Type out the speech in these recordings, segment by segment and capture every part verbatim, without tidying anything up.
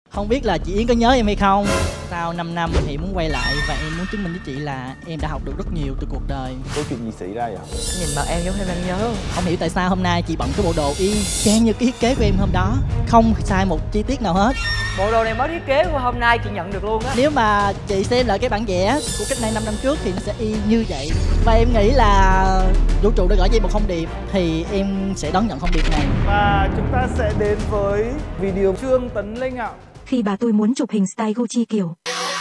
Không biết là chị Yến có nhớ em hay không? Sau năm năm thì muốn quay lại và em muốn chứng minh với chị là em đã học được rất nhiều từ cuộc đời. Có chuyện gì xảy ra vậy? Nhìn mặt em giống em đang nhớ. Không hiểu tại sao hôm nay chị bận cái bộ đồ y chang như cái thiết kế của em hôm đó, không sai một chi tiết nào hết. Bộ đồ này mới thiết kế của hôm nay chị nhận được luôn á. Nếu mà chị xem lại cái bản vẽ của cách đây năm năm trước thì nó sẽ y như vậy. Và em nghĩ là vũ trụ đã gửi cho em một thông điệp thì em sẽ đón nhận thông điệp này. Và chúng ta sẽ đến với video Trương Tấn Linh ạ. Khi bà tôi muốn chụp hình style Gucci kiểu.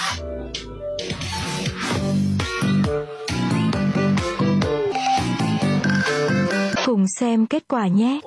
Cùng xem kết quả nhé.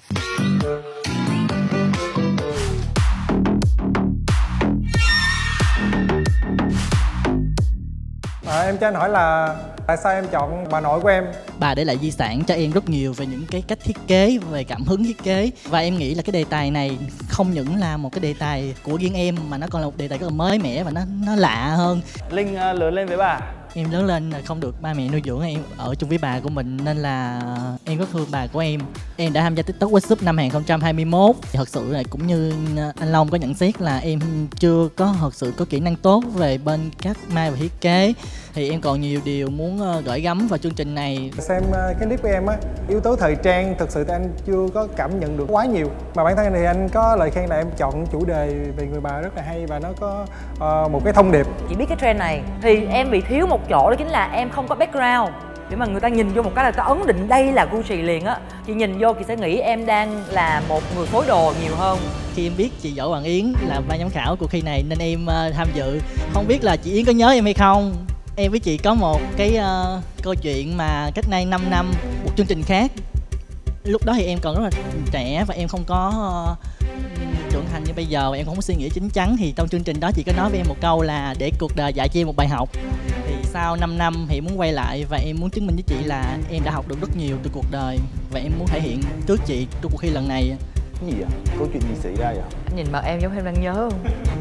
À, em cho anh hỏi là tại sao em chọn bà nội của em? Bà để lại di sản cho em rất nhiều về những cái cách thiết kế, về cảm hứng thiết kế. Và em nghĩ là cái đề tài này không những là một cái đề tài của riêng em mà nó còn là một đề tài rất là mới mẻ và nó nó lạ hơn. Linh uh, lớn lên với bà. Em lớn lên là không được ba mẹ nuôi dưỡng, em ở chung với bà của mình nên là em rất thương bà của em. Em đã tham gia TikTok What's Up năm hai không hai mốt. Thật sự là cũng như anh Long có nhận xét là em chưa có thật sự có kỹ năng tốt về bên cắt may và thiết kế. Thì em còn nhiều điều muốn gửi gắm vào chương trình này. Xem cái clip của em á, yếu tố thời trang thực sự thì anh chưa có cảm nhận được quá nhiều. Mà bản thân anh thì anh có lời khen là em chọn chủ đề về người bà rất là hay và nó có uh, một cái thông điệp. Chị biết cái trend này thì em bị thiếu một chỗ, đó chính là em không có background để mà người ta nhìn vô một cái là ta ấn định đây là Gucci liền á. Chị nhìn vô chị sẽ nghĩ em đang là một người phối đồ nhiều hơn. Khi em biết chị Võ Hoàng Yến là ban giám khảo cuộc thi này nên em uh, tham dự. Không biết là chị Yến có nhớ em hay không? Em với chị có một cái uh, câu chuyện mà cách đây năm năm, một chương trình khác. Lúc đó thì em còn rất là trẻ và em không có uh, trưởng thành như bây giờ và em không có suy nghĩ chín chắn. Thì trong chương trình đó chị có nói với em một câu là để cuộc đời dạy cho em một bài học. Thì sau năm năm thì muốn quay lại và em muốn chứng minh với chị là em đã học được rất nhiều từ cuộc đời. Và em muốn thể hiện trước chị trong cuộc thi lần này. Cái gì vậy? Có chuyện gì xảy ra vậy? Anh nhìn mặt em giống em đang nhớ không?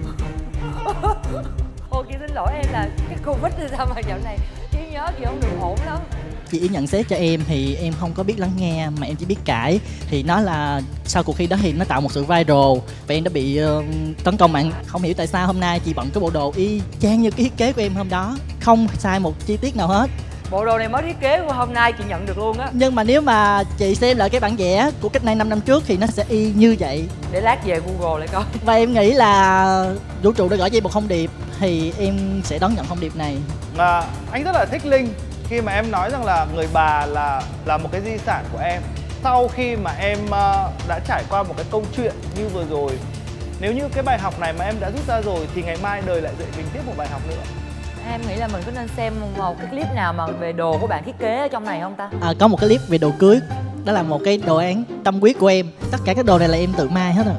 Ô chị xin lỗi em là cái Covid thì sao mà dạo này trí nhớ chị không được ổn lắm. Chị nhận xét cho em thì em không có biết lắng nghe mà em chỉ biết cãi. Thì nó là sau cuộc thi đó thì nó tạo một sự viral và em đã bị uh, tấn công mạng. Không hiểu tại sao hôm nay chị bận cái bộ đồ y chang như cái thiết kế của em hôm đó, không sai một chi tiết nào hết. Bộ đồ này mới thiết kế của hôm nay chị nhận được luôn á. Nhưng mà nếu mà chị xem lại cái bản vẽ của cách đây năm năm trước thì nó sẽ y như vậy. Để lát về Google lại coi. Và em nghĩ là vũ trụ đã gửi cho em một thông điệp thì em sẽ đón nhận thông điệp này. À, anh rất là thích Linh khi mà em nói rằng là người bà là là một cái di sản của em. Sau khi mà em uh, đã trải qua một cái câu chuyện như vừa rồi, nếu như cái bài học này mà em đã rút ra rồi thì ngày mai đời lại dạy mình tiếp một bài học nữa. Em nghĩ là mình có nên xem một cái clip nào mà về đồ của bạn thiết kế ở trong này không ta? À, có một cái clip về đồ cưới. Đó là một cái đồ án tâm huyết của em. Tất cả các đồ này là em tự may hết rồi.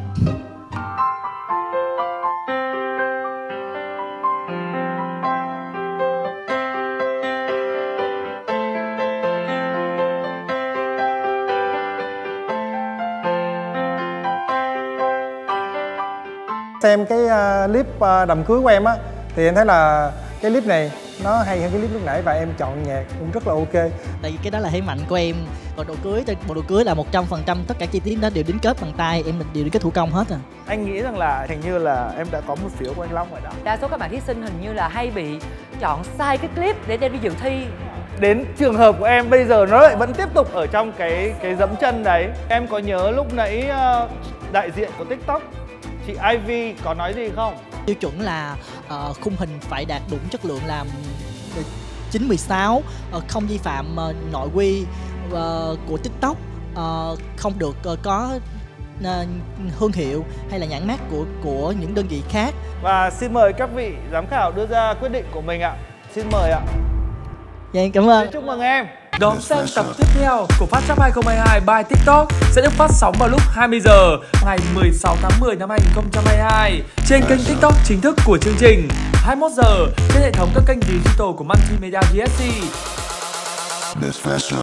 Xem cái uh, clip uh, đám cưới của em á thì em thấy là cái clip này nó hay hơn cái clip lúc nãy và em chọn nhạc cũng rất là ok. Tại vì cái đó là thế mạnh của em. Còn đồ cưới, bộ đồ cưới là một trăm phần trăm tất cả chi tiết đó đều đính kết bằng tay, em đều đính kết thủ công hết à. Anh nghĩ rằng là hình như là em đã có một phiếu của anh Long rồi đó. Đa số các bạn thí sinh hình như là hay bị chọn sai cái clip để đem đi dự thi. Đến trường hợp của em bây giờ nó lại vẫn tiếp tục ở trong cái cái dẫm chân đấy. Em có nhớ lúc nãy uh, đại diện của TikTok chị Ivy có nói gì không? Tiêu chuẩn là uh, khung hình phải đạt đúng chất lượng là chín mười sáu, uh, không vi phạm uh, nội quy uh, của TikTok, uh, không được uh, có uh, thương hiệu hay là nhãn mác của của những đơn vị khác. Và xin mời các vị giám khảo đưa ra quyết định của mình ạ. Xin mời ạ. Dạ em cảm ơn. Xin chúc mừng em. Đón xem tập tiếp theo của Phát Shop hai không hai hai by TikTok sẽ được phát sóng vào lúc hai mươi giờ ngày mười sáu tháng mười năm hai nghìn không trăm hai mươi hai trên kênh TikTok chính thức của chương trình, hai mươi mốt giờ trên hệ thống các kênh digital của Multimedia giê ét xê.